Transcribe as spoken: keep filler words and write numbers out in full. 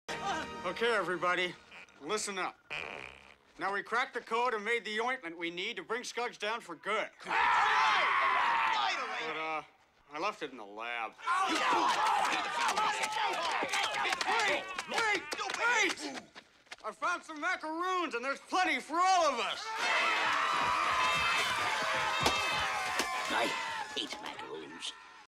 Okay, everybody, listen up. Now, we cracked the code and made the ointment we need to bring Scuggs down for good. But, uh, I left it in the lab. Wait! Wait! Wait! I found some macaroons, and there's plenty for all of us. I hate macaroons.